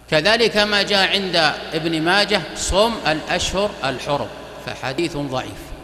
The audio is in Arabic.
كذلك ما جاء عند ابن ماجه صوم الأشهر الحرم، فحديث ضعيف.